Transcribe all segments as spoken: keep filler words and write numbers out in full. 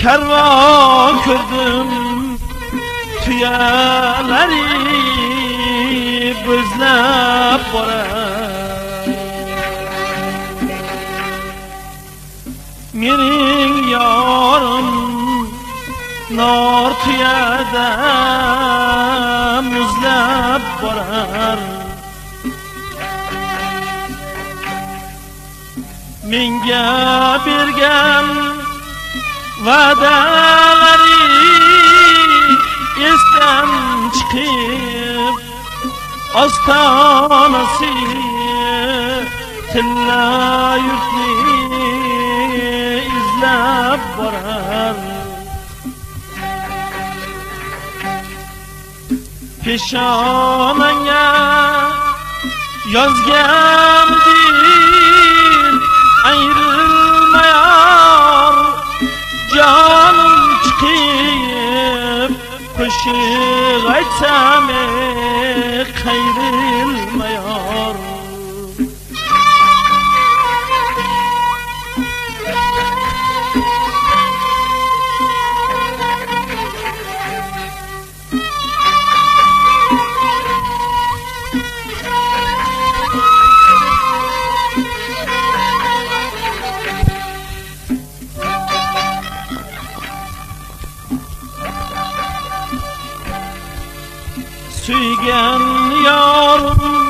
Kervan gördüm tüyeleri gözlep borar. Mening yarım nar tüyede muzlep borar. Menga bergan va'dalari esdan chiqib ostonasi tilla yurtni izlab borar. Peshonangga yozgandim ayrılmayar, canım çıkıp koşuq aytsam qayrilmayar. Suygan yarım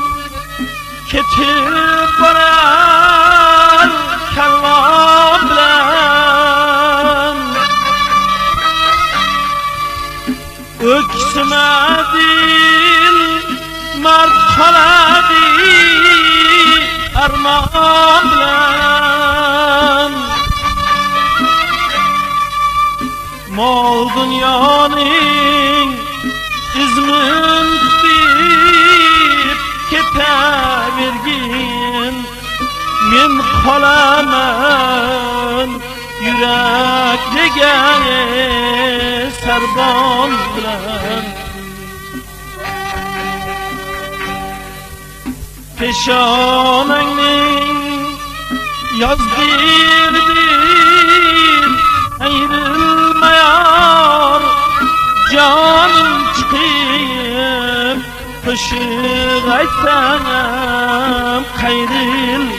ketib borar kallam bilan. Öksüme dil mard qoladi armon bilan. Mol dunyoning izmin tutib ketavergin, men qolaman yurak degan sarbon bilan. Peshonangning yozdirdin ayrilmayar, canım çıkıp koşuq aytsam qayrilmayar.